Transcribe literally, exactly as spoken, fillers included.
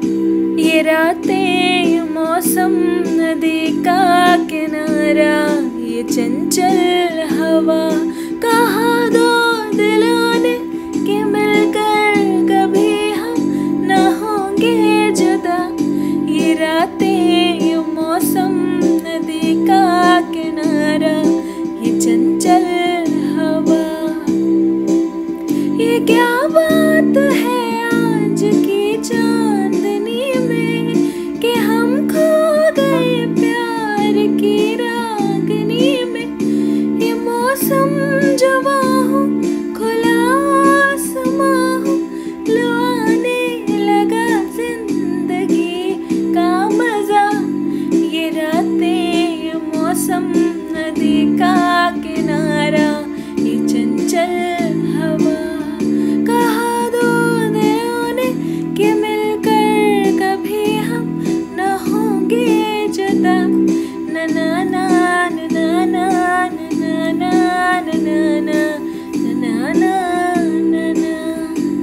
ये रातें, ये मौसम, नदी का किनारा, ये चंचल हवा, कहाँ दो दिल